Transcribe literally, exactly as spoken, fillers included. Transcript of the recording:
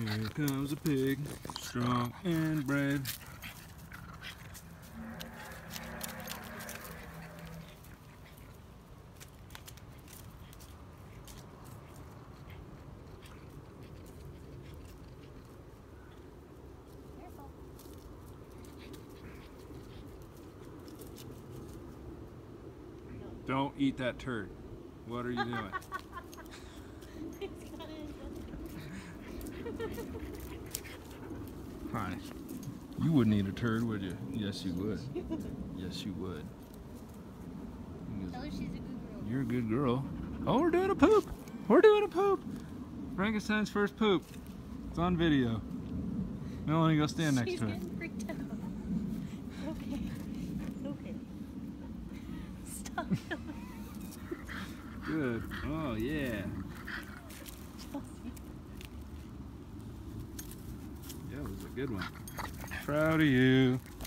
Here comes a pig, strong and brave. Don't eat that turd. What are you doing? Hi. You wouldn't eat a turd, would you? Yes, you would. Yes, you would. Tell her she's a good girl. You're a good girl. Oh, we're doing a poop. We're doing a poop. Frankenstein's first poop. It's on video. Melanie, go stand next she's to it. getting freaked out. Okay. Okay. Stop. Good. Oh, yeah. That was a good one. Proud of you.